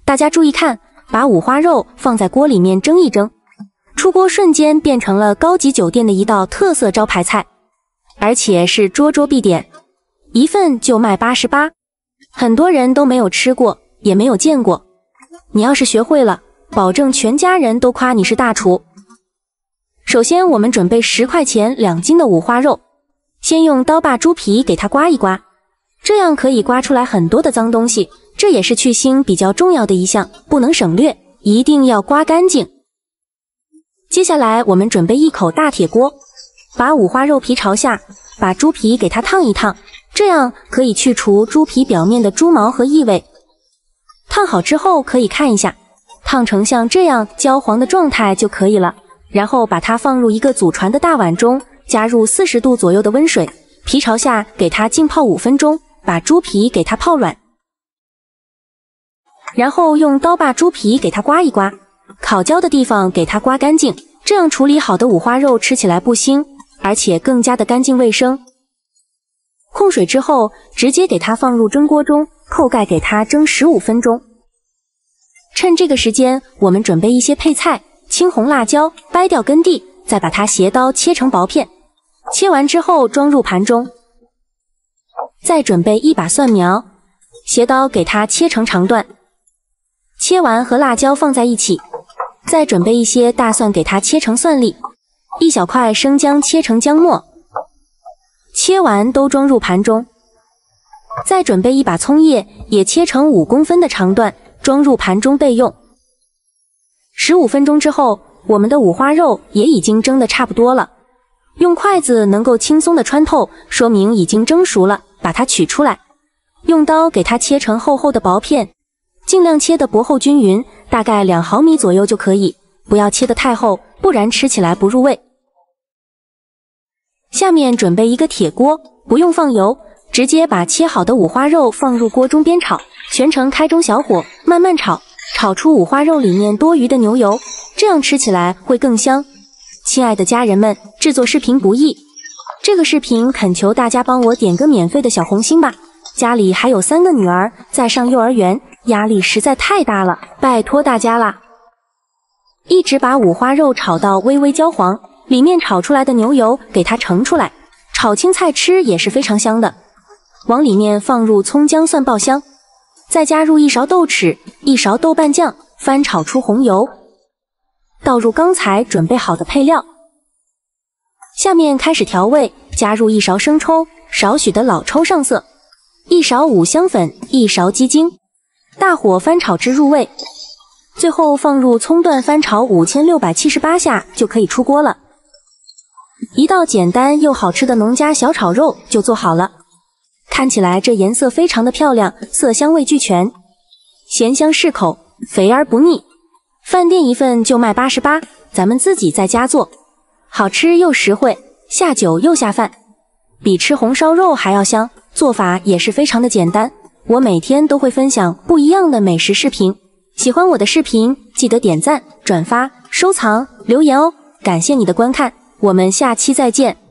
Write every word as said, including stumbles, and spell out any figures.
大家注意看，把五花肉放在锅里面蒸一蒸，出锅瞬间变成了高级酒店的一道特色招牌菜，而且是桌桌必点，一份就卖八十八，很多人都没有吃过，也没有见过。你要是学会了，保证全家人都夸你是大厨。首先，我们准备十块钱两斤的五花肉，先用刀把猪皮给它刮一刮，这样可以刮出来很多的脏东西，这也是去腥比较重要的一项，不能省略，一定要刮干净。接下来我们准备一口大铁锅，把五花肉皮朝下，把猪皮给它烫一烫，这样可以去除猪皮表面的猪毛和异味。烫好之后可以看一下，烫成像这样焦黄的状态就可以了。然后把它放入一个祖传的大碗中，加入四十度左右的温水，皮朝下给它浸泡五分钟，把猪皮给它泡软。然后用刀把猪皮给它刮一刮，烤焦的地方给它刮干净，这样处理好的五花肉吃起来不腥，而且更加的干净卫生。控水之后，直接给它放入蒸锅中，扣盖给它蒸十五分钟。趁这个时间，我们准备一些配菜。青红辣椒掰掉根蒂，再把它斜刀切成薄片，切完之后装入盘中。再准备一把蒜苗，斜刀给它切成长段，切完和辣椒放在一起。再准备一些大蒜，给它切成蒜粒，一小块生姜切成姜末，切完都装入盘中。再准备一把葱叶，也切成五公分的长段，装入盘中备用。十五分钟之后，我们的五花肉也已经蒸得差不多了。用筷子能够轻松的穿透，说明已经蒸熟了，把它取出来。用刀给它切成厚厚的薄片，尽量切得薄厚均匀，大概两毫米左右就可以，不要切得太厚，不然吃起来不入味。下面准备一个铁锅，不用放油，直接把切好的五花肉放入锅中煸炒，全程开中小火，慢慢炒。炒出五花肉里面多余的牛油，这样吃起来会更香。亲爱的家人们，制作视频不易，这个视频恳求大家帮我点个免费的小红心吧。家里还有三个女儿在上幼儿园，压力实在太大了，拜托大家啦！一直把五花肉炒到微微焦黄，里面炒出来的牛油给它盛出来，炒青菜吃也是非常香的。往里面放入葱姜蒜爆香。再加入一勺豆豉，一勺豆瓣酱，翻炒出红油，倒入刚才准备好的配料。下面开始调味，加入一勺生抽，少许的老抽上色，一勺五香粉，一勺鸡精，大火翻炒至入味。最后放入葱段，翻炒五千六百七十八下就可以出锅了。一道简单又好吃的农家小炒肉就做好了。看起来这颜色非常的漂亮，色香味俱全，咸香适口，肥而不腻。饭店一份就卖八十八，咱们自己在家做，好吃又实惠，下酒又下饭，比吃红烧肉还要香。做法也是非常的简单，我每天都会分享不一样的美食视频。喜欢我的视频，记得点赞、转发、收藏、留言哦。感谢你的观看，我们下期再见。